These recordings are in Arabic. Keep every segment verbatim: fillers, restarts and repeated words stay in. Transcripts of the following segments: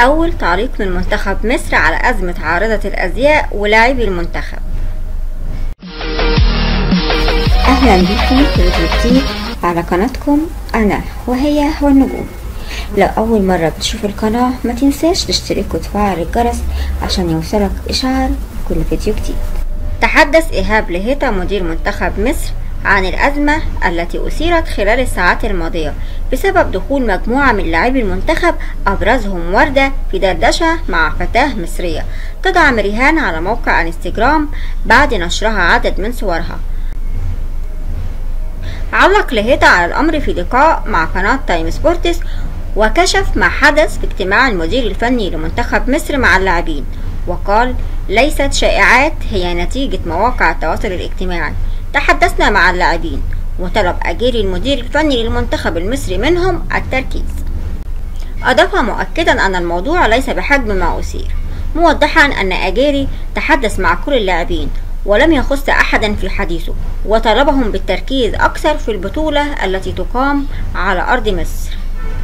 أول تعليق من منتخب مصر على أزمة عارضة الأزياء ولاعبي المنتخب. أهلا بكم في فيديو جديد على قناتكم أنا وهي والنجوم. لو أول مرة بتشوف القناة ما تنساش تشترك وتفعل الجرس عشان يوصلك إشعار كل فيديو جديد. تحدث إيهاب لهيطة مدير منتخب مصر عن الأزمة التي أثيرت خلال الساعات الماضية بسبب دخول مجموعة من لاعبي المنتخب أبرزهم وردة في دردشة مع فتاة مصرية تدعم رهان على موقع انستجرام بعد نشرها عدد من صورها. علق لهيطة على الأمر في لقاء مع قناة تايم سبورتس وكشف ما حدث في اجتماع المدير الفني لمنتخب مصر مع اللاعبين، وقال: ليست شائعات، هي نتيجة مواقع التواصل الاجتماعي. تحدثنا مع اللاعبين وطلب أجيري المدير الفني للمنتخب المصري منهم التركيز. أضاف مؤكدا أن الموضوع ليس بحجم ما أثير، موضحا أن أجيري تحدث مع كل اللاعبين ولم يخص أحدا في حديثه، وطلبهم بالتركيز أكثر في البطولة التي تقام على أرض مصر.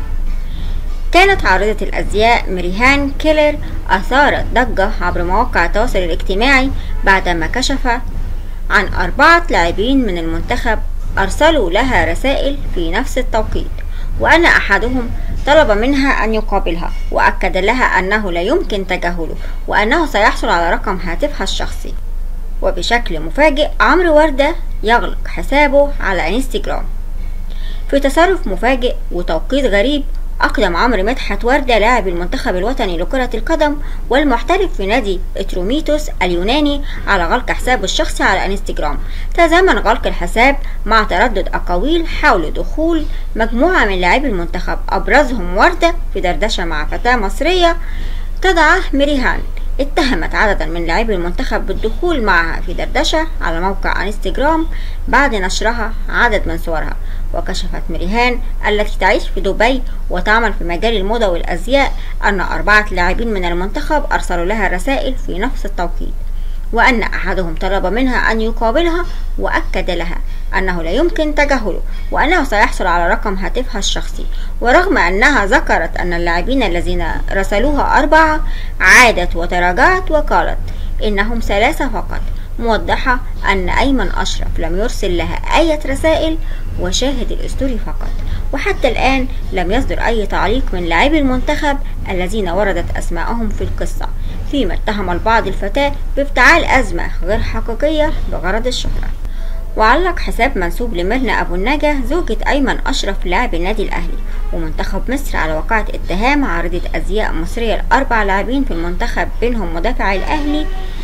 كانت عارضة الأزياء مريهان كيلر أثارت ضجة عبر مواقع التواصل الاجتماعي بعدما كشف عن أربعة لاعبين من المنتخب أرسلوا لها رسائل في نفس التوقيت، وأن أحدهم طلب منها أن يقابلها وأكد لها أنه لا يمكن تجاهله وأنه سيحصل على رقم هاتفها الشخصي. وبشكل مفاجئ عمرو وردة يغلق حسابه على انستجرام. في تصرف مفاجئ وتوقيت غريب، أقدم عمرو مدحت وردة لاعب المنتخب الوطني لكرة القدم والمحترف في نادي اتروميتوس اليوناني على غلق حسابه الشخصي على انستجرام. تزامن غلق الحساب مع تردد أقاويل حول دخول مجموعة من لاعبي المنتخب أبرزهم وردة في دردشة مع فتاة مصرية تدعى مريهان. اتهمت عددا من لاعبي المنتخب بالدخول معها في دردشة على موقع انستجرام بعد نشرها عدد من صورها. وكشفت مريهان التي تعيش في دبي وتعمل في مجال الموضة والأزياء أن أربعة لاعبين من المنتخب أرسلوا لها رسائل في نفس التوقيت، وأن أحدهم طلب منها أن يقابلها وأكد لها أنه لا يمكن تجاهله وأنه سيحصل على رقم هاتفها الشخصي. ورغم أنها ذكرت أن اللاعبين الذين رسلوها أربعة، عادت وتراجعت وقالت إنهم ثلاثة فقط، موضحة أن أيمن أشرف لم يرسل لها أي رسائل وشاهد الأستوري فقط. وحتى الآن لم يصدر أي تعليق من لاعبي المنتخب الذين وردت أسماءهم في القصة، فيما اتهم البعض الفتاة بافتعال أزمة غير حقيقية بغرض الشهرة. وعلق حساب منسوب لميرنا أبو النجا زوجة أيمن أشرف لاعب النادي الأهلي ومنتخب مصر على واقعة اتهام عارضة أزياء مصرية لأربع لاعبين في المنتخب بينهم مدافع الأهلي.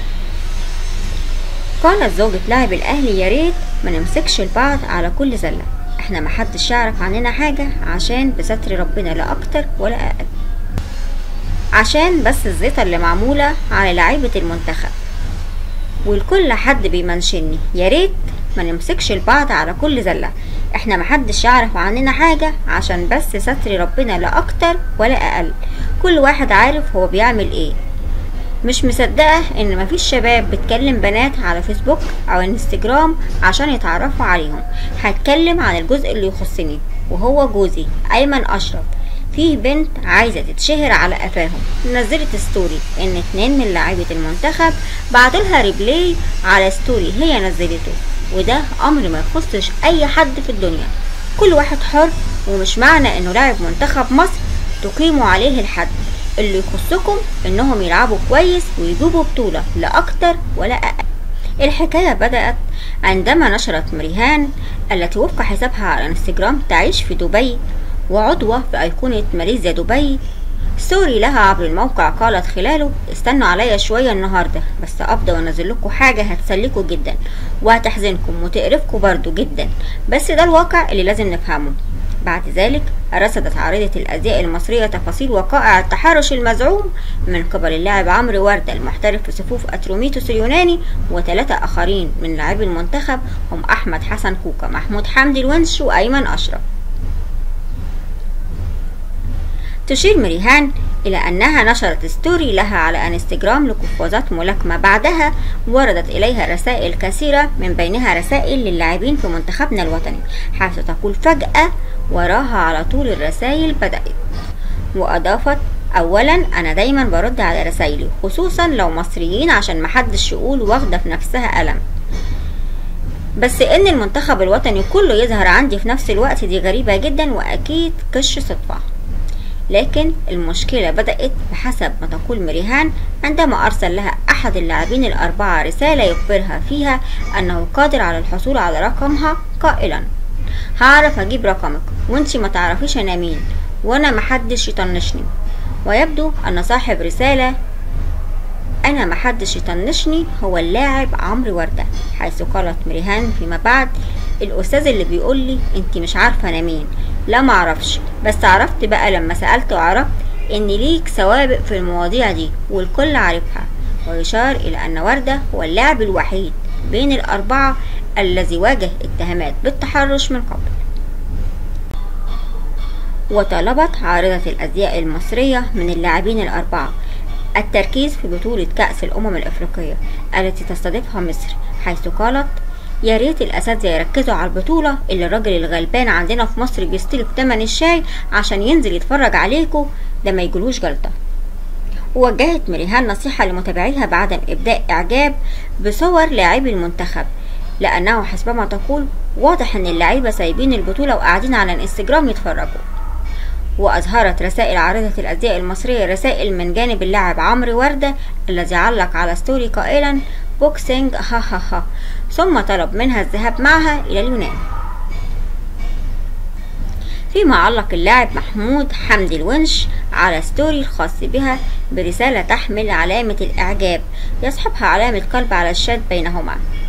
قالت زوجة لاعب الأهلي: يا ريت ما نمسكش البعض على كل زلة، احنا محدش يعرف عننا حاجة عشان بستر ربنا لا أكتر ولا أقل، عشان بس الزيطة اللي معمولة على لاعيبة المنتخب والكل حد بيمنشني. يا ريت ما نمسكش البعض على كل زلة، احنا محدش يعرف عننا حاجة عشان بس ستر ربنا لا أكتر ولا أقل، كل واحد عارف هو بيعمل ايه. مش مصدقة ان مفيش شباب بتكلم بنات على فيسبوك او انستجرام عشان يتعرفوا عليهم. هتكلم عن الجزء اللي يخصني وهو جوزي ايمن اشرف. فيه بنت عايزة تتشهر على قفاهم، نزلت ستوري ان اتنين من لاعيبة المنتخب بعتولها ريبلاي على ستوري هي نزلته، وده امر ما يخصش اي حد في الدنيا، كل واحد حر، ومش معنى انه لاعب منتخب مصر تقيموا عليه الحد. اللي يخصكم انهم يلعبوا كويس ويجيبوا بطولة لا اكتر ولا اقل. الحكاية بدأت عندما نشرت مريهان التي وفق حسابها على انستجرام تعيش في دبي وعضوة في ايقونة ماليزيا دبي ستوري لها عبر الموقع. قالت خلاله: استنوا عليا شوية النهاردة بس افضل وانزل لكم حاجة هتسليكوا جدا وهتحزنكم وتقرفكم برضو جدا، بس ده الواقع اللي لازم نفهمه. بعد ذلك رصدت عارضة الأزياء المصرية تفاصيل وقائع التحرش المزعوم من قبل اللاعب عمرو وردة المحترف في صفوف اتروميتوس اليوناني وثلاثة آخرين من لاعبي المنتخب هم أحمد حسن كوكا، محمود حمدي الونش، وأيمن أشرف. تشير مريهان إلى أنها نشرت ستوري لها على انستجرام لقفازات ملاكمة، بعدها وردت إليها رسائل كثيرة من بينها رسائل للاعبين في منتخبنا الوطني، حيث تقول فجأة وراها على طول الرسائل بدأت. وأضافت اولا انا دايما برد على رسايلي خصوصا لو مصريين عشان محدش يقول واخدة في نفسها قلم، بس ان المنتخب الوطني كله يظهر عندي في نفس الوقت دي غريبة جدا واكيد كش صدفة. لكن المشكلة بدأت بحسب ما تقول مريهان عندما أرسل لها أحد اللاعبين الأربعة رسالة يخبرها فيها أنه قادر على الحصول على رقمها قائلا: هعرف أجيب رقمك وانتي ما تعرفيش أنا مين وأنا محدش يطنشني. ويبدو أن صاحب رسالة أنا محدش يطنشني هو اللاعب عمرو وردة، حيث قالت مريهان فيما بعد: الأستاذ اللي بيقول لي انتي مش عارفة أنا مين، لا معرفش، بس عرفت بقى لما سألت وعرفت ان ليك سوابق في المواضيع دي والكل عارفها. ويشار الى ان وردة هو اللاعب الوحيد بين الاربعة الذي واجه اتهامات بالتحرش من قبل. وطلبت عارضة الازياء المصرية من اللاعبين الاربعة التركيز في بطولة كأس الامم الافريقية التي تستضيفها مصر، حيث قالت: يا ريت الاساتذه يركزوا على البطوله اللي الراجل الغلبان عندنا في مصر بيستلف تمن الشاي عشان ينزل يتفرج عليكم، ده ما يجلوش جلطه. ووجهت مريهان نصيحه لمتابعيها بعدم ابداء اعجاب بصور لاعبي المنتخب، لانه حسبما تقول واضح ان اللعيبه سايبين البطوله وقاعدين على الانستجرام يتفرجوا. واظهرت رسائل عارضه الازياء المصريه رسائل من جانب اللاعب عمرو ورده الذي علق على ستوري قائلا: بوكسينج ها ها ها، ثم طلب منها الذهاب معها إلى اليونان. فيما علق اللاعب محمود حمدي الونش على ستوري الخاص بها برسالة تحمل علامة الإعجاب يصحبها علامة قلب على الشات بينهما،